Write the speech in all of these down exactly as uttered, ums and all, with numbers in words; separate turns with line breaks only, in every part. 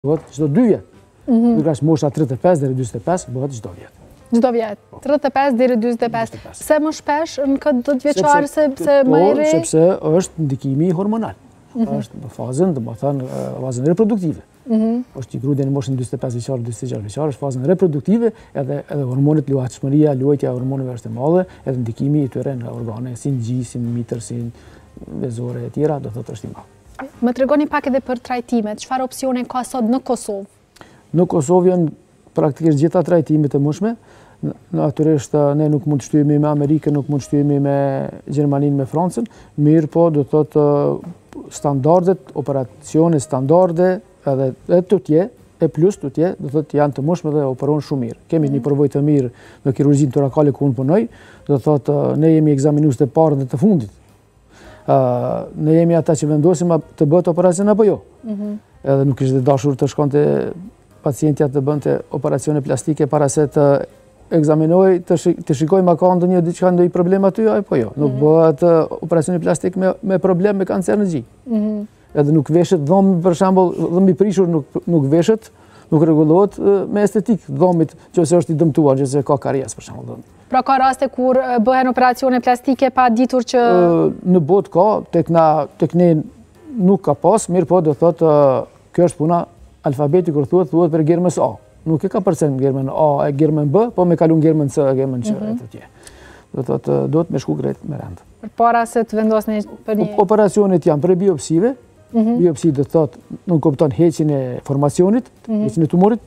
bëhet çdo dy vjet. Ndërkohë që mosha tridhjetë e pesë deri njëzet e pesë bëhet çdo vjet.
Çdo vjet. tridhjetë e pesë deri njëzet e pesë. Pse më shpesh në këtë dhjetëvjeçar se se më i ri?
Sepse është ndikimi hormonal. Është në fazën, domethënë, fazën reproduktive. Është i grudja në moshën njëzet e pesë vjeçare, njëzet e gjashtë vjeçare, është fazën reproduktive, edhe edhe hormonet, luajtshmëria, luajtja e hormoneve është e madhe, edhe ndikimi i tyre në organe, si në gjë, si në mitër, si në vezore e tjera, do thotë është i madh.
Më tregoni pak edhe për trajtimet, çfarë opsione ka sot në Kosovë?
Në Kosovë janë praktikisht gjitha trajtimet e mundshme. Natyrisht ne nuk mund të shtyhemi me Amerikën, nuk mund të shtyhemi me Gjermaninë, me Francën, mirë po do të thotë standardet, operacione standarde edhe e tutje, e plus tutje, do të thotë janë të mundshme dhe operon shumë mirë. Kemi një përvojë të mirë në kirurgjinë torakale ku unë punoj, do të thotë ne jemi ekzaminues të parë dhe të fundit. Ne jemi ata që vendosim të bëhet operacion apo jo. Edhe nuk ishte dashur të shkonte pacientja të bënte operacione plastike para se të ekzaminoj, të shikoj ma ka ndonjë diçka ndonjë problem aty apo jo. Nuk bëhet operacioni plastik me problem me kancer në gjë. Edhe nuk veshet dhomi, për shembull, dhomi prishur nuk veshet, nuk rregullohet me estetik dhomit, nëse është i dëmtuar, nëse ka karies për shembull.
Pra ka raste kur bëhen operacione plastike pa ditur që...
Në botë ka, tek na, tek ne nuk ka pas, mirë po do thotë, kjo është puna alfabeti kur thuhet, thuhet për gjermës A. Nuk e ka përcen gjermën A, e gjermën B, po me kalun gjermën C, e gjermën C, e të tje. Do thotë, do të me shku krejt me rend.
Për para se të vendosni për një...
Operacionet janë për biopsive, biopsi do thotë, nuk kupton heqin e formacionit, heqin e tumorit,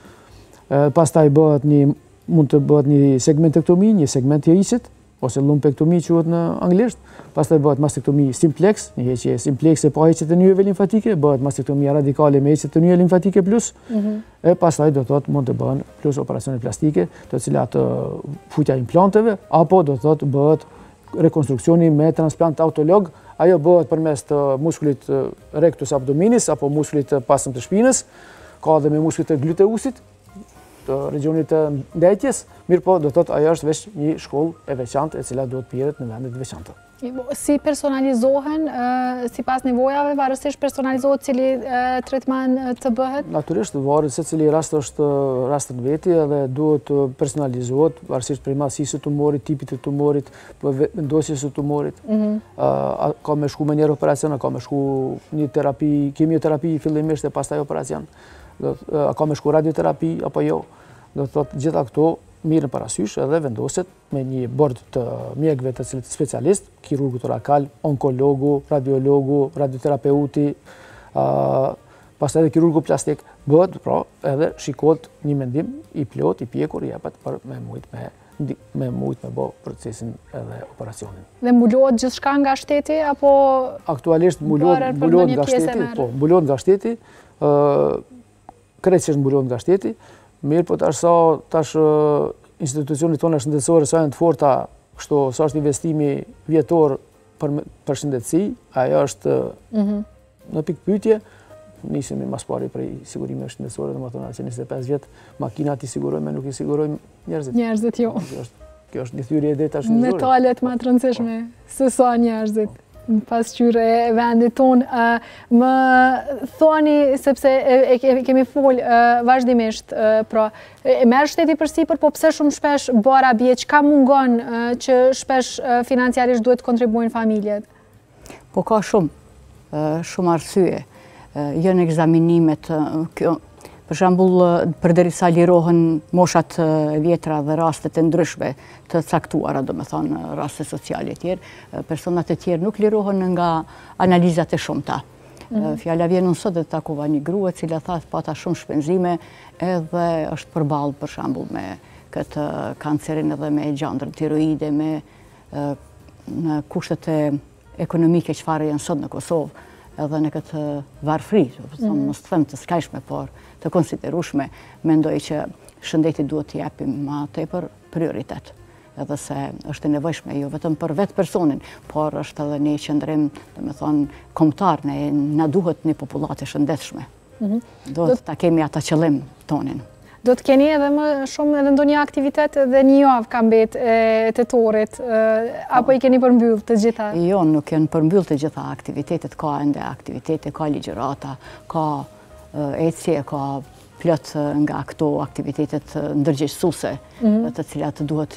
pastaj bëhet një mund të bëhet një segmentektomi, një segment tjerisit, ose lumpektomi quhet në anglisht, pastaj bëhet mastektomi simplex, një heqje simplexe pa heqje të nyjeve limfatike, bëhet mastektomia radikale me heqje të nyjeve limfatike plus, e pastaj do thotë mund të bëhen plus operacione plastike, të cilat futja implanteve, apo do thotë bëhet rekonstruksioni me transplant autolog, ajo bëhet përmes të muskulit rectus abdominis apo muskulit të pasëm të shpinës, ka edhe me muskulit të gluteusit, të regionit të ndajtjes, mirë po do thotë ajo është veç një shkollë e veçantë e cila duhet pirret në vendet veçanta.
Si personalizohen sipas nevojave, varësisht personalizohet cili tretman të bëhet?
Natyrisht varet se cili rast është rast të veti edhe duhet të personalizohet varësisht prej masisë të tumorit, tipit të tumorit, vendosjes së tumorit. Ka me shku me një operacion, ka me shku një terapi, kimioterapi fillimisht e pastaj operacion. Ka me shku radioterapi apo jo. Do të thotë gjitha këto mirë në parasysh edhe vendoset me një bord të mjekëve të cilët specialist, kirurgu torakal, onkologu, radiologu, radioterapeuti, pastaj edhe kirurgu plastik, bëhet pra edhe shikohet një mendim i plot, i pjekur, i jepet për me mujt me me mujt me bë procesin edhe operacionin.
Dhe mbulohet gjithçka nga shteti apo
aktualisht mbulohet mbulohet nga shteti, po, mbulohet nga shteti, krejtësisht mbulohet nga shteti. Mirë, po tash sa tash institucionit tona shëndetësore sa janë të forta, kështu sa është investimi vjetor për për shëndetësi, ajo është në pikë pyetje, nisemi mas pari prej sigurimeve shëndetësore, domethënë që njëzet e pesë vjet makinat i sigurojmë, nuk i sigurojmë njerëzit.
Njerëzit jo.
Kjo është një thyrje e drejta shëndetësore.
Metalet më të rëndësishme se sa njerëzit. Në pasqyrë e vendit tonë, më thoni, sepse kemi folë vazhdimisht, pra, merë shteti përsipër, po pse shumë shpesh bara bje, që ka mungon që shpesh financiarisht duhet të kontribuojnë familjet?
Po ka shumë, shumë arsye, jënë egzaminimet, për shembull, përderisa lirohen moshat vjetra dhe rastet e ndryshme të caktuara, do me thonë, raste sociale e tjerë, personat e tjerë nuk lirohen nga analizat e shumta. Fjala vjen unë sot dhe takova një grua e cila tha pata shumë shpenzime edhe është përballë për shembull me këtë kancerin edhe me gjandrën tiroide, me në kushtet ekonomike çfarë janë sot në Kosovë, edhe në këtë varfri, mos të them të skajshme, por të konsiderueshme, mendoj që shëndeti duhet të japim më tepër prioritet. Edhe se është e nevojshme jo vetëm për vetë personin, por është edhe një qëndrim, domethënë, kombëtar, ne na duhet një populatë e shëndetshme. Duhet ta kemi ata qëllim tonin.
Do të keni edhe më shumë edhe ndonjë aktivitet dhe një javë ka mbet e tetorit, apo i keni përmbyll të gjitha?
Jo, nuk janë përmbyll të gjitha aktivitetet, ka ende aktivitete, ka ligjërata, ka eci e ka plot nga këto aktivitetet ndërgjegjësuese, të cilat duhet